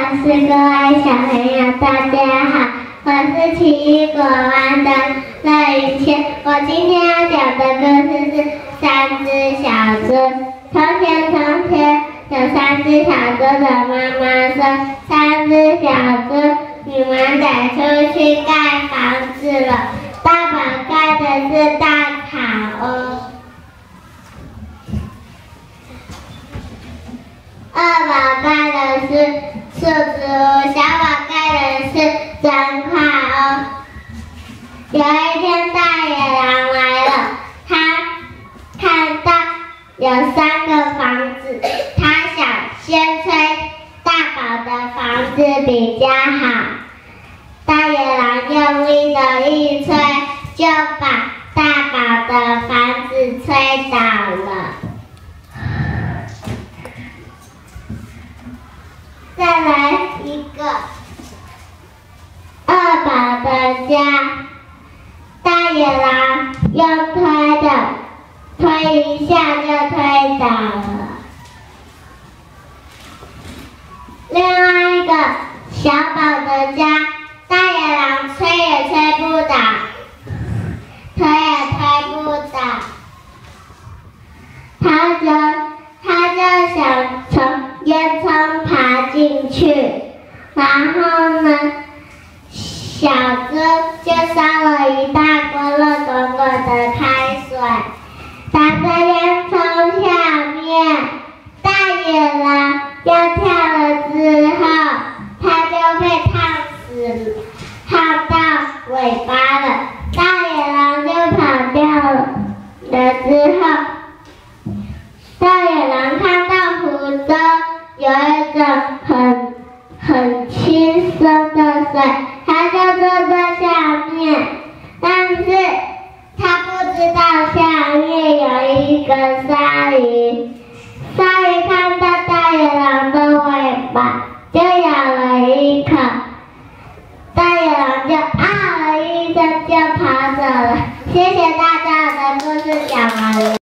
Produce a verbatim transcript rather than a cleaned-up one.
老师，各位小朋友，大家好，我是奇异果湾的乐云谦。我今天要讲的故事是三只小猪。从前，从前有三只小猪的妈妈说：“三只小猪，你们得出去盖房子了。大宝盖的是大草屋。”二宝盖的是树枝屋，小宝盖的是砖块屋。有一天，大野狼来了，他看到有三个房子，他想先吹大宝的房子比较好。大野狼用力的一吹，就把大宝的房子吹倒了。再来一个二宝的家，大野狼用推的，推一下就推倒了。另外一个小宝的家，大野狼吹也吹不倒，推也推不倒，他就他就想从烟囱爬进去，然后呢，小猪就烧了一大锅热滚滚的开水，打在烟囱下面。大野狼要跳了之后，它就被烫死，烫到尾巴了。大野狼就跑掉了。了之后，大野狼看到湖中有一种很很轻松的水，他就坐在下面，但是他不知道下面有一个鲨鱼。鲨鱼看到大野狼的尾巴，就咬了一口，大野狼就啊了一声就跑走了。谢谢大家，我的故事讲完了。